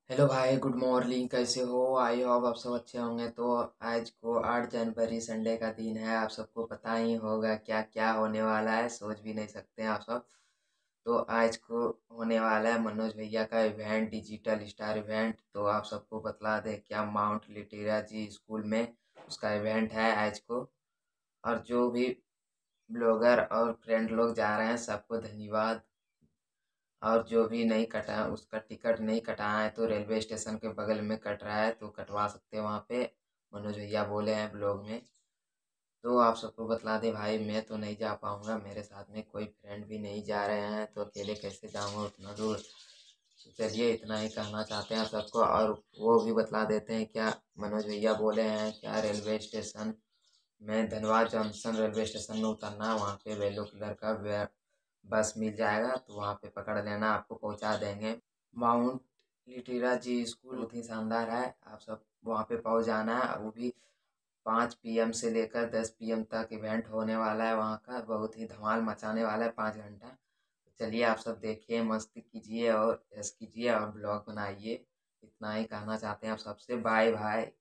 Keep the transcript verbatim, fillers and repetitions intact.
Hello भाई, good morning. कैसे हो? आई होप आप सब अच्छे होंगे। तो आज को आठ जनवरी संडे का दिन है। आप सबको पता ही होगा क्या क्या होने वाला है, सोच भी नहीं सकते हैं आप सब। तो आज को होने वाला है मनोज भैया का इवेंट, डिजिटल स्टार इवेंट। तो आप सबको बतला दे क्या माउंट लिटेरा जी स्कूल में उसका इवेंट है आज को। और जो भी ब्लॉगर और फ्रेंड लोग जा रहे हैं सबको धन्यवाद। और जो भी नहीं कटा है उसका टिकट नहीं कटाया है तो रेलवे स्टेशन के बगल में कट रहा है तो कटवा सकते हैं वहाँ पे। मनोज भैया बोले हैं ब्लॉग में। तो आप सबको बतला दे भाई, मैं तो नहीं जा पाऊँगा, मेरे साथ में कोई फ्रेंड भी नहीं जा रहे हैं तो अकेले कैसे जाऊँगा उतना दूर। तो चलिए इतना ही कहना चाहते हैं सबको। और वो भी बतला देते हैं क्या मनोज भैया बोले हैं क्या रेलवे स्टेशन में धनबाद जंक्शन रेलवे स्टेशन में उतरना है, वहाँ पे येलो कलर का वे- बस मिल जाएगा तो वहाँ पे पकड़ लेना, आपको पहुँचा देंगे। माउंट लिटिरा जी स्कूल बहुत ही शानदार है, आप सब वहाँ पे पहुँच जाना है। वो भी पाँच पीएम से लेकर दस पीएम तक इवेंट होने वाला है वहाँ का, बहुत ही धमाल मचाने वाला है पाँच घंटा। तो चलिए आप सब देखिए, मस्ती कीजिए और ऐश कीजिए और ब्लॉग बनाइए। इतना ही कहना चाहते हैं आप सबसे। Bye bye.